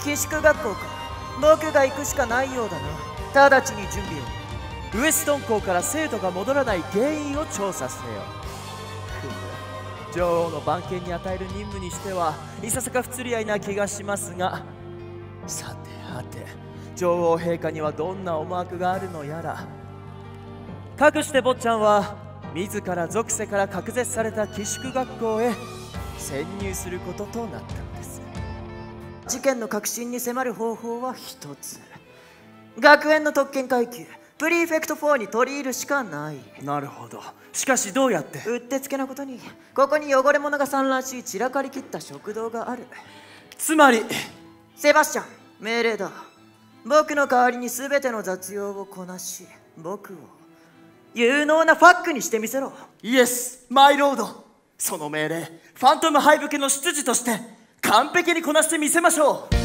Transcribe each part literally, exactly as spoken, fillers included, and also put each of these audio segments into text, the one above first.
寄宿学校か。僕が行くしかないようだな。直ちに準備を。ウエストン校から生徒が戻らない原因を調査せよ。ふむ、女王の番犬に与える任務にしてはいささか不釣り合いな気がしますが、さてはて女王陛下にはどんな思惑があるのやら。かくして坊ちゃんは自ら属性から隔絶された寄宿学校へ潜入することとなったのです。事件の核心に迫る方法は一つ。学園の特権階級プリフェクトフォーに取り入るしかない。なるほど。しかしどうやって？うってつけなことにここに汚れ物が散乱し散らかりきった食堂がある。つまりセバスチャン、命令だ。僕の代わりに全ての雑用をこなし、僕を有能なファックにしてみせろ。イエス、マイロード。その命令、ファントムハイブ家の執事として完璧にこなしてみせましょう。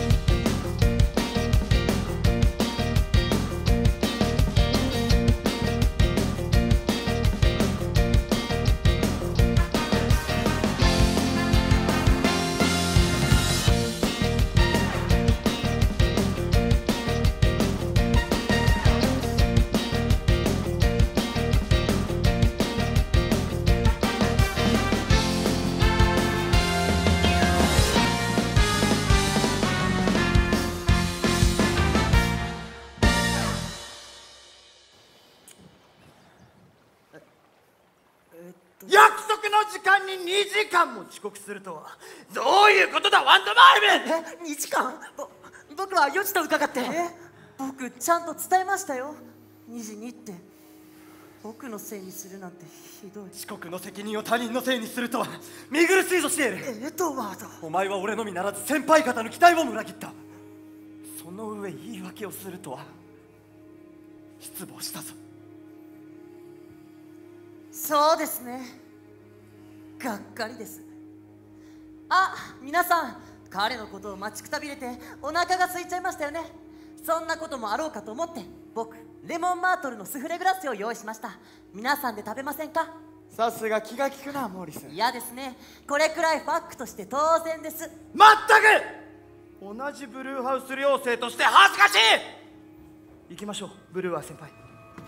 約束の時間ににじかんも遅刻するとはどういうことだ、ワントマイブ。 え、にじかん？ぼ僕はよじと伺って。え、僕ちゃんと伝えましたよ。にじにって僕のせいにするなんてひどい。 遅刻の責任を他人のせいにするとは見苦しいぞシエル。 エドワード、 お前は俺のみならず先輩方の期待も裏切った。その上言い訳をするとは失望したぞ。 そうですね、がっかりです。あ、皆さん、彼のことを待ちくたびれてお腹が空いちゃいましたよね。そんなこともあろうかと思って僕レモンマートルのスフレグラスを用意しました。皆さんで食べませんか？ さすが気が利くな、モーリス。 嫌ですね。これくらいファックとして当然です。 まったく同じブルーハウス寮生として恥ずかしい。行きましょう、ブルーアー先輩。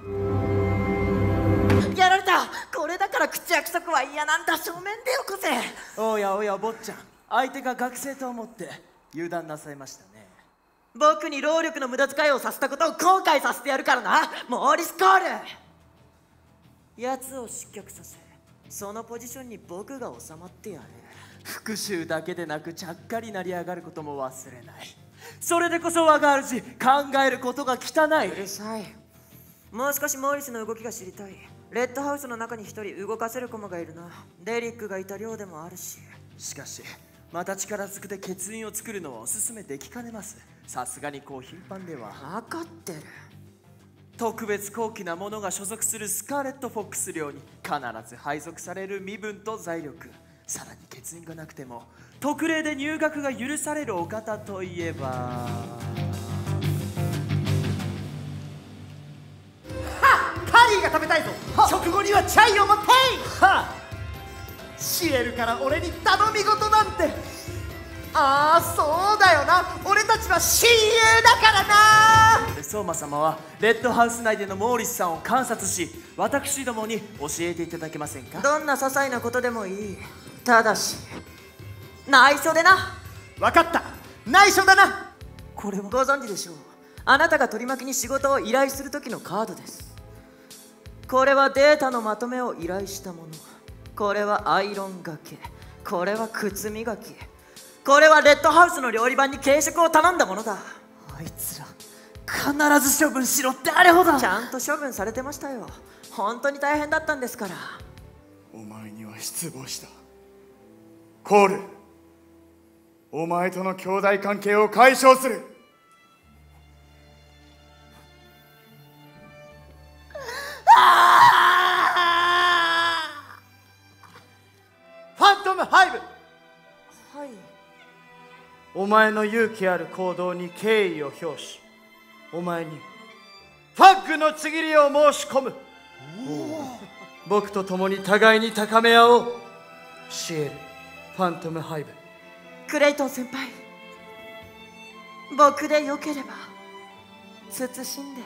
やられた。これだから口約束は嫌なんだ。正面でよこせ。おやおや、坊ちゃん、相手が学生と思って油断なさいましたね。僕に労力の無駄遣いをさせたことを後悔させてやるからな、モーリス・コール。奴を失脚させ、そのポジションに僕が収まってやる。復讐だけでなくちゃっかり成り上がることも忘れない。それでこそ我が主、考えることが汚い。うるさい。もう少しモーリスの動きが知りたい。レッドハウスの中に一人動かせる駒がいるな。デリックがいた寮でもあるし。しかしまた力ずくで欠員を作るのはおすすめできかねます。さすがにこう頻繁では。分かってる。特別高貴な者が所属するスカーレット・フォックス寮に必ず配属される身分と財力、さらに欠員がなくても特例で入学が許されるお方といえば、 カリーが食べたいぞ。食後にはチャイを持ってい。はあ、シエルから俺に頼み事なんて。ああ、そうだよな、俺たちは親友だからな。 相馬様はレッドハウス内でのモーリスさんを観察し、私どもに教えていただけませんか？どんな些細なことでもいい。ただし内緒でな。 分かった、内緒だな。 これはご存知でしょう。あなたが取り巻きに仕事を依頼する時のカードです。これはデータのまとめを依頼したもの。これはアイロンがけ。これは靴磨き。これはレッドハウスの料理番に軽食を頼んだものだ。あいつら必ず処分しろってあれほど。ちゃんと処分されてましたよ。本当に大変だったんですから。 お前には失望した。コール、お前との兄弟関係を解消する。ファントムハイブ。 はい。 お前の勇気ある行動に敬意を表し、お前にファッグのちぎりを申し込む。僕と共に互いに高め合おう。シエル、ファントムハイブ。 クレイトン先輩、 僕でよければ慎んで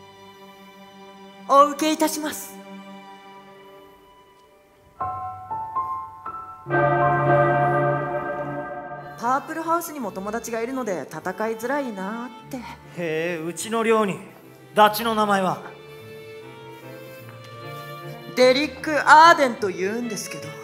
お受けいたします。パープルハウスにも友達がいるので戦いづらいなって。 へえ、うちの寮にダチの名前はデリック・アーデンと言うんですけど、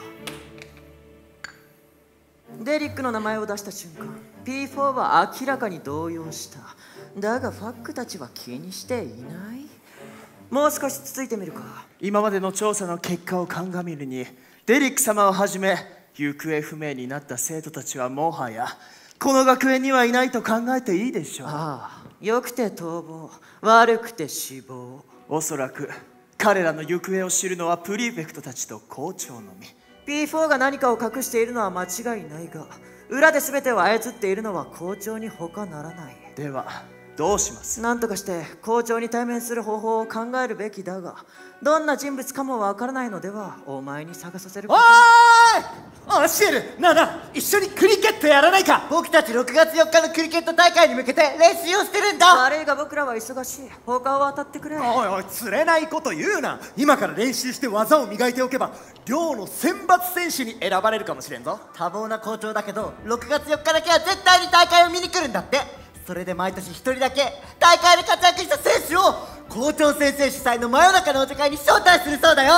デリックの名前を出した瞬間 ピーフォー は明らかに動揺した。だがファックたちは気にしていない。もう少しつついてみるか。今までの調査の結果を鑑みるに、デリック様をはじめ行方不明になった生徒たちはもはやこの学園にはいないと考えていいでしょう。ああ、良くて逃亡、悪くて死亡。おそらく彼らの行方を知るのはプリフェクトたちと校長のみ。 ピーフォー が何かを隠しているのは間違いないが、裏で全てを操っているのは校長に他ならない。ではどうします？何とかして校長に対面する方法を考えるべきだが、どんな人物かもわからないのではお前に探させる。 おーい、アシエル、なあなあ、一緒にクリケットやらないか。僕たちろくがつよっかのクリケット大会に向けて練習をしてるんだ。 悪いが僕らは忙しい。他を当たってくれ。 おいおい、釣れないこと言うな。今から練習して技を磨いておけば寮の選抜選手に選ばれるかもしれんぞ。多忙な校長だけどろくがつよっかだけは絶対に大会を見に来るんだって。それで毎年ひとりだけ大会で活躍した選手を校長先生主催の真夜中のお茶会に招待するそうだよ。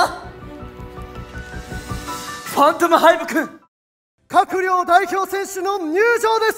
ファントムハイブ君、 各寮代表選手の入場です。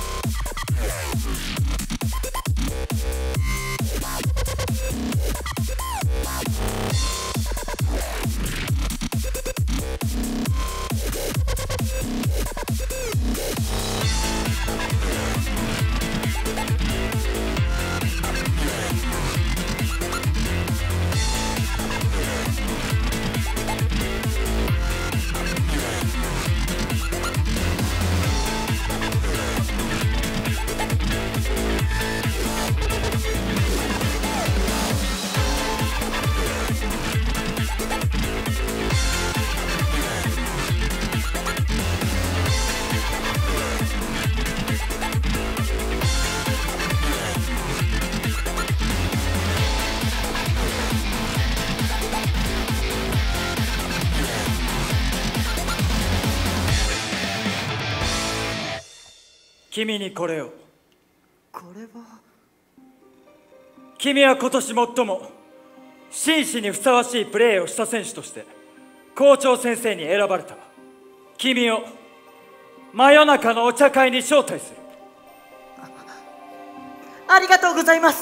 君にこれを。 これは。 君は今年最も紳士にふさわしいプレーをした選手として校長先生に選ばれた。君を真夜中のお茶会に招待する。 ありがとうございます。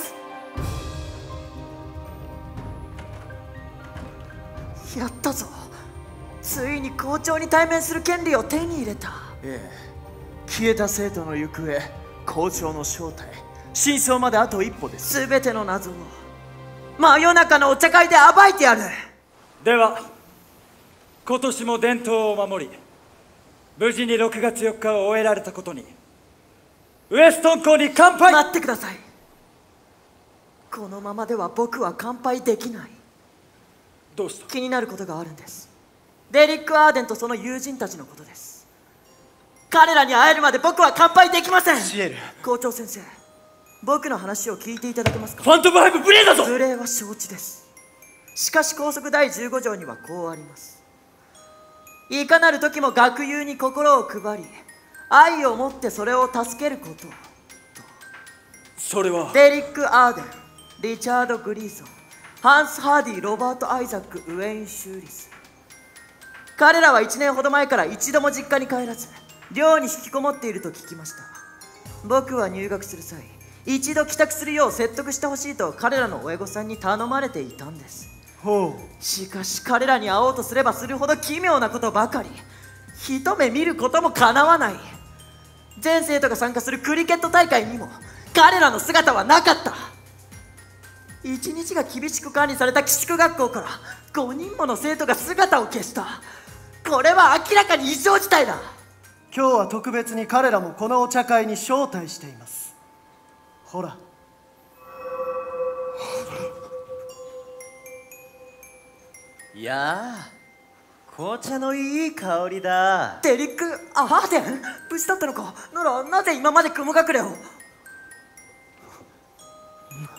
やったぞ。ついに校長に対面する権利を手に入れた。ええ、消えた生徒の行方、校長の正体、真相まであと一歩です。全ての謎を真夜中のお茶会で暴いてやる。 では今年も伝統を守り無事にろくがつよっかを終えられたことにウエストン校に乾杯。 待ってください。このままでは僕は乾杯できない。 どうした？ 気になることがあるんです。デリック・アーデンとその友人たちのことです。彼らに会えるまで僕は乾杯できません。 シエル、 校長先生、僕の話を聞いていただけますか？ ファントムハイブ無礼だぞ。 無礼は承知です。しかし校則だいじゅうご条にはこうあります。いかなる時も学友に心を配り愛を持ってそれを助けること。 それはデリック・アーデン、リチャード・グリーソン、ハンス・ハーディ、ロバート・アイザック、ウェイン・シューリス。彼らはいちねんほど前から一度も実家に帰らず寮に引きこもっていると聞きました。僕は入学する際一度帰宅するよう説得してほしいと彼らの親御さんに頼まれていたんです。 ほう。 しかし彼らに会おうとすればするほど奇妙なことばかり。一目見ることもかなわない。全生徒が参加するクリケット大会にも彼らの姿はなかった。一日が厳しく管理された寄宿学校からごにんもの生徒が姿を消した。これは明らかに異常事態だ。 今日は特別に彼らもこのお茶会に招待しています。ほら。 いやあ、紅茶のいい香りだ。 デリック・アーデン、無事だったのか。ならなぜ今まで雲隠れを。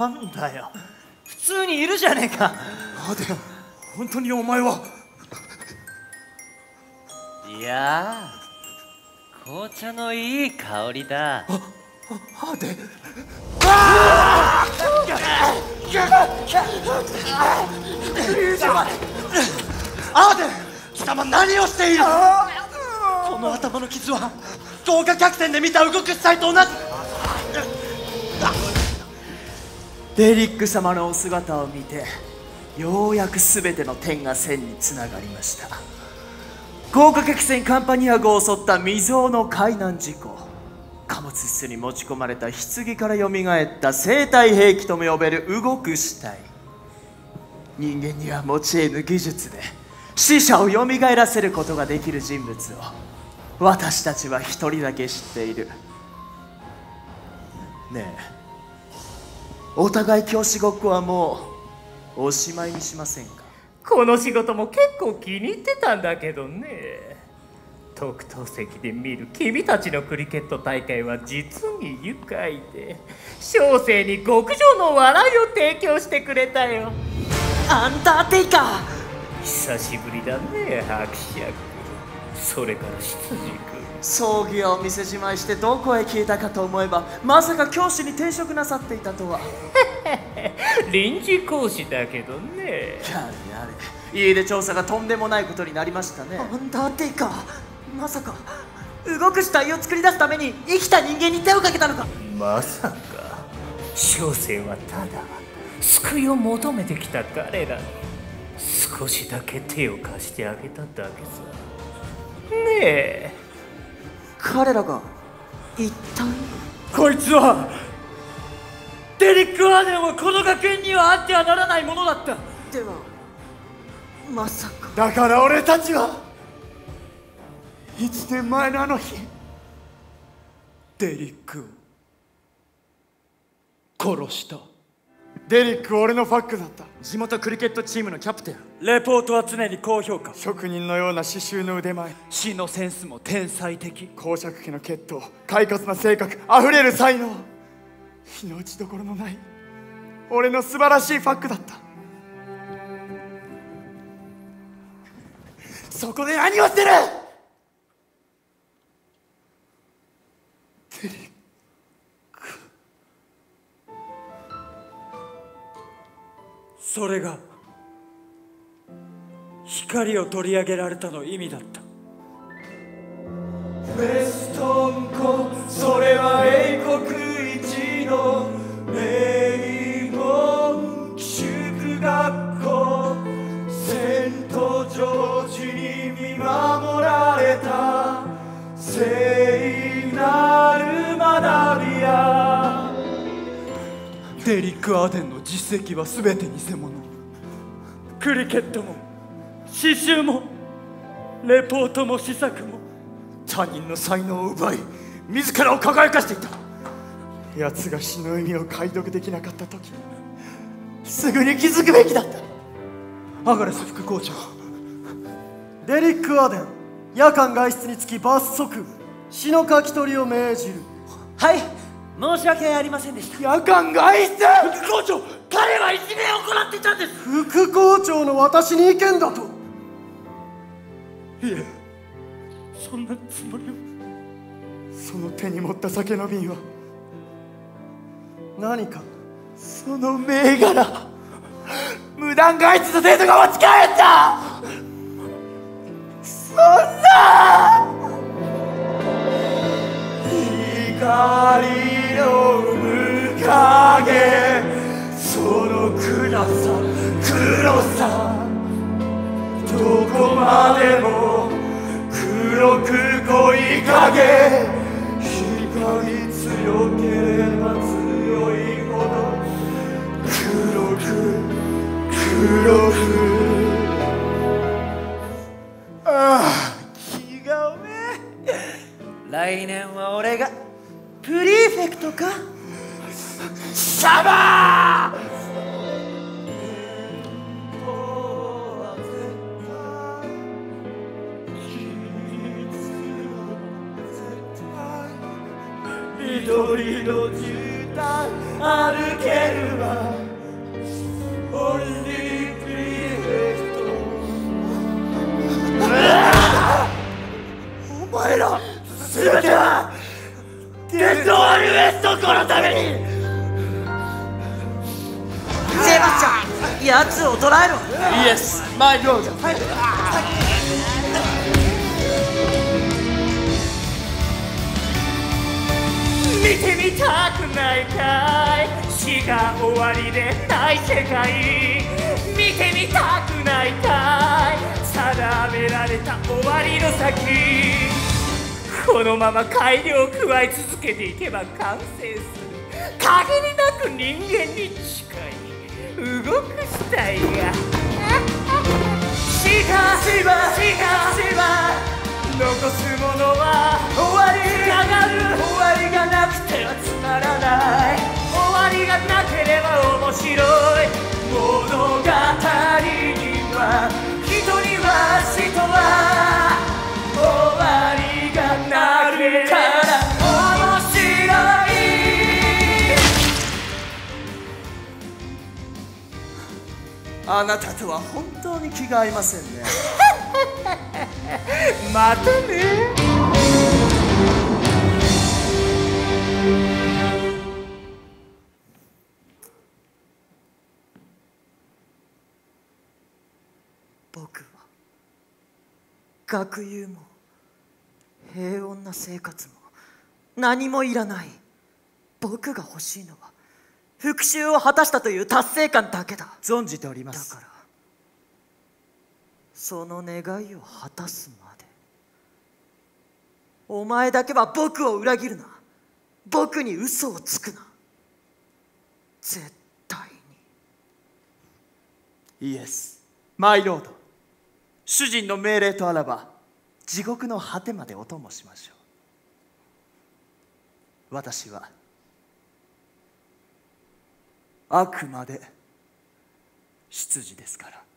なんだよ、普通にいるじゃねえか。 あで本当にお前は。 いやー、紅茶のいい香りだ。 ああであで貴様何をしている。この頭の傷は豪華客船で見た動く死体と同じ。 デリック様のお姿を見て、ようやく全ての点が線につながりました。豪華客船カンパニア号を襲った未曾有の海難事故、貨物室に持ち込まれた棺からよみがえった生体兵器とも呼べる動く死体。人間には持ち得ぬ技術で死者をよみがえらせることができる人物を私たちは一人だけ知っている。ねえ、お互い教師ごっこはもうおしまいにしませんか。 この仕事も結構気に入ってたんだけどね。特等席で見る君たちのクリケット大会は実に愉快で、小生に極上の笑いを提供してくれたよ。 アンダーテイカー、 久しぶりだね、伯爵。それから執事君、 葬儀をお店じまいしてどこへ消えたかと思えば、まさか教師に転職なさっていたとは。 臨時講師だけどね。 やれやれ、家出調査がとんでもないことになりましたね。 アンダーテイカー、まさか動く死体を作り出すために生きた人間に手をかけたのか。 まさか小生はただ救いを求めてきた彼らに少しだけ手を貸してあげただけさ。ねえ、 彼らが一体。 こいつはデリック・アーデンはこの学園にはあってはならないものだった。 ではまさか。 だから俺たちはいちねんまえのあの日、デリックを殺した。デリックは俺のファックだった。 地元クリケットチームのキャプテン。 レポートは常に高評価。 職人のような刺繍の腕前、 詩のセンスも天才的。 公爵家の血統、快活な性格、あふれる才能、日の打ちどころのない俺の素晴らしいファックだった。そこで何をしてる。デリック、 それが光を取り上げられたの意味だった。 ウェストン湖、それは英国一の名門寄宿学校、セントジョージに見守られた聖なる学びや。デリック・アーデンの実績は全て偽物。 クリケットも詩集もレポートも試作も他人の才能を奪い自らを輝かしていた。奴が死の意味を解読できなかった時、すぐに気づくべきだった。 アガレス副校長、デリック・アーデン、夜間外出につき罰則、死の書き取りを命じる。 はい、申し訳ありませんでした。 夜間外出。 副校長、彼はいじめを行っていたんです。 副校長の私に意見だと。 いえ、そんなつもりは。 その手に持った酒の瓶は何か。 その銘柄、無断外出の生徒が持ち帰った。そんな光の面影、その暗さ黒さ、どこまでも黒く濃い影、光強ければ強いほど黒く黒く。ああ、気がめ。 来年は俺がプリフェクトか。 シャバー。緑の絨毯歩けるわオンリープリフェクトお前ら全てはデッドアルウエストコのためにゼバちゃん奴を捕らえろ。 イエスマイロード見てみたくないかい死が終わりでない世界見てみたくないかい定められた終わりの先このまま改良を加え続けていけば完成する限りなく人間に近い動く死体が死が死が死が死が残すものは終わりがなる終わりがなくてはつまらない終わりがなければ面白い物語には人には人は終わりがなるから面白いあなたとは本当に気が合いませんね。 またね僕は学友も平穏な生活も何もいらない。僕が欲しいのは復讐を果たしたという達成感だけだ。存じております。だからその願いを果たすまでお前だけは僕を裏切るな。僕に嘘をつくな。絶対に。イエスマイロード。主人の命令とあらば地獄の果てまでお供しましょう。私はあくまで執事ですから。